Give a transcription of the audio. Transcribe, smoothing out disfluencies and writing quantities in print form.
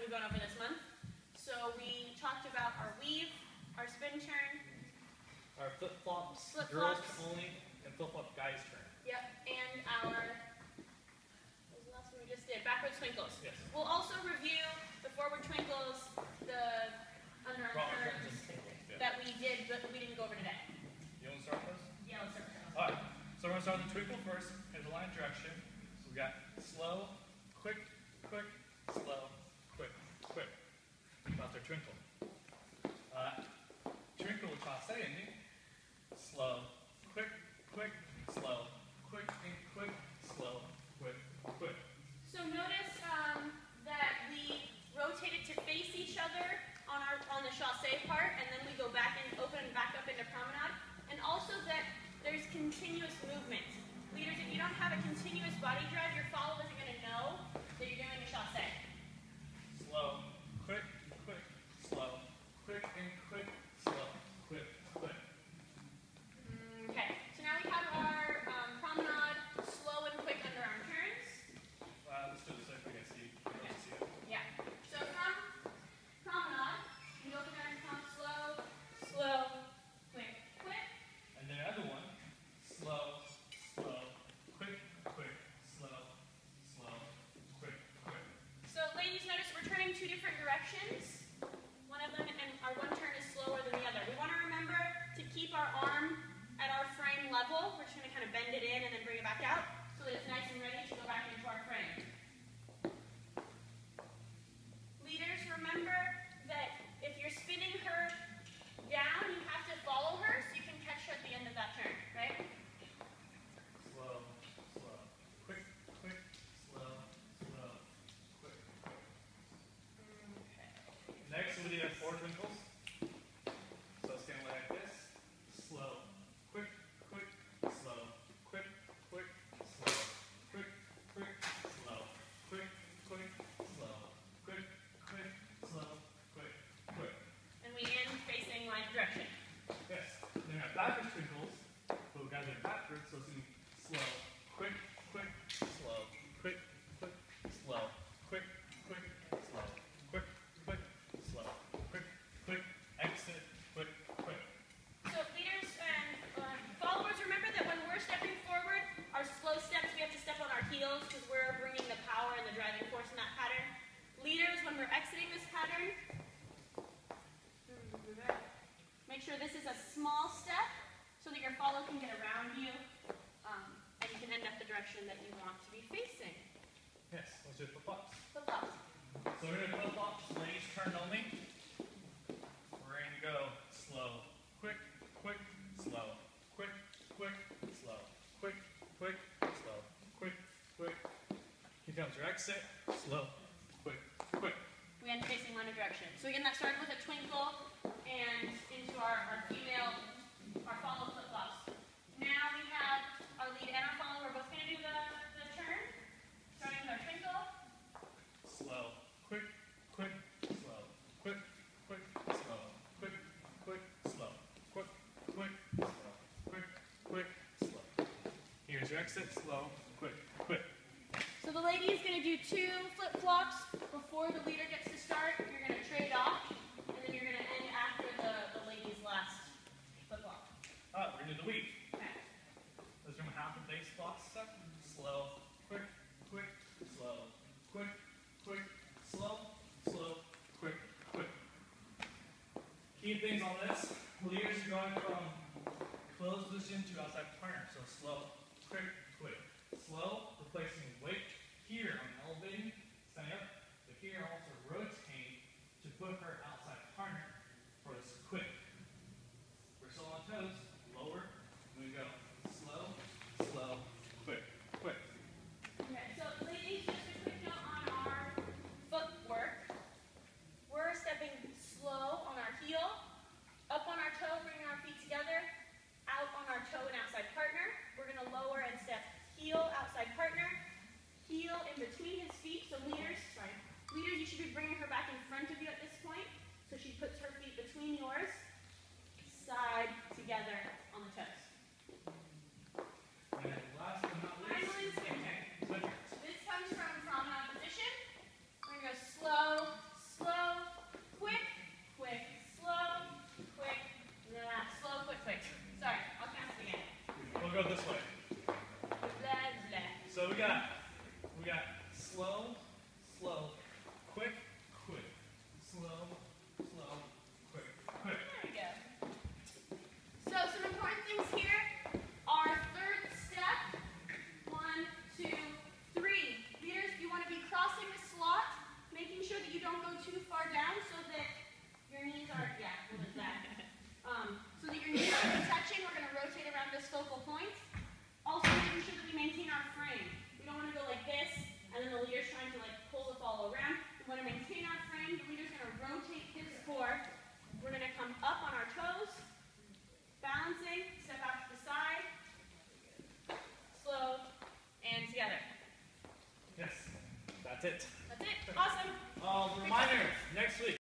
we've gone over this month. So we talked about our weave, our spin turn, our flip-flops, girls only, and flip-flop guys turn. Yep, and our, what was the last one we just did? Backward twinkles. Yes. We'll also review the forward twinkles, the underarm turns that we did, but we didn't go over today. You want to start with those? Yeah, let's start with those. Alright, so we're going to start with the twinkle first, in the line of direction. So we got slow, quick, quick, slow, quick, quick. That's our twinkle. Twinkle with chasse ending. Slow, quick, quick, slow, quick, and quick, slow, quick, quick. So notice that we rotated to face each other on the chasse part, and then we go back and open and back up into promenade. And also that there's continuous movement. Leaders, if you don't have a continuous body drive, your follower isn't going to know that you're doing a chasse. Slow, quick, quick, slow, quick, and quick, slow, quick, quick. Okay, so now we have our promenade, slow and quick underarm turns. Let's do this so we can see. Okay. See it. Yeah. So from promenade, you go down and come slow, slow, quick, quick. And then another one, slow, slow, quick, quick, slow, slow, quick, quick. So ladies, notice we're turning two different directions. One of them, and our one turn is slower than the other. We want to remember to keep our arm at our frame level. We're just going to kind of bend it in and then bring it back out so that it's nice and ready to go back into our frame. Leaders, remember that if you're spinning her down, you have to follow her so you can catch her at the end of that turn, right? Slow, slow, quick, quick, slow, slow, quick, quick. Okay. Next, we do four twinkles. So stand like this. Slow, quick, quick, slow, quick, quick, slow, quick, quick, slow, quick, quick, slow, quick, quick, slow, quick, quick. And we end facing line of direction. Yes. Then we have backwards twinkles, but we got to go backwards, so it's going to be slow, quick, quick, slow, quick, quick, slow, quick, quick, slow, quick, quick, slow, quick, quick, exit, quick, quick. So leaders and followers, remember that when we're stepping forward, our slow steps, we have to step on our heels because we're bringing the power and the driving force in that pattern. Leaders, when we're exiting this pattern, make sure this is a small step so that your follow can get around you and you can end up the direction that you want to be facing. Yes, let's do flip-flops. Flip-flops. So we're going to flip-flops, ladies turn only. We're going to go slow, quick, quick, slow, quick, quick, slow, quick, quick, slow, quick, quick. Here comes your exit, slow, quick, quick. We end facing line of direction. So again, that started with a twinkle and into our follow flip-flops. Now we have our lead and our follow. We're both going to do the turn. Starting with our twinkle. Slow, quick, quick, slow, quick, quick, slow, quick, quick, slow, quick, quick, slow, quick, quick, slow. Here's your exit, slow, quick, quick. So the lady is going to do two flip-flops before the leader gets to start. You're going to trade off, and then you're going to end after the lady's last flip-flop. We're going to do the weave. Okay. Let's do half a base block step. Slow, quick, quick, slow, quick, quick, slow, slow, quick, quick. Key things on this, leaders are going from closed position to outside partner. So slow, quick, quick. Slow, replacing weight here on elevating, standing up, but here also rotating to put her outside partner for this quick. We're still on toes, lower, and we go slow, slow, quick, quick. Okay, so ladies, just a quick note on our footwork. We're stepping slow on our heel, up on our toe, bringing our feet together, out on our toe and outside partner. We're going to lower and step heel, outside partner, heel in between his feet. So leaders, you should be bringing her back in front of you at this point. So she puts her feet between yours, side, together, got slow, slow, quick, quick, slow, slow, quick, quick. There we go. So some important things here are third step, 1, 2, 3. Leaders, you want to be crossing the slot, making sure that you don't go too far down so that your knees are, what is that? So that your knees are touching. We're going to rotate around this focal point. Also making sure that we maintain our frame. We don't want to go like this, and then the leader's trying to like pull the follow around. We want to maintain our frame. The leader's going to rotate his core. We're going to come up on our toes, balancing, step out to the side, slow, and together. Yes, that's it. That's it. Awesome. Reminder, next week.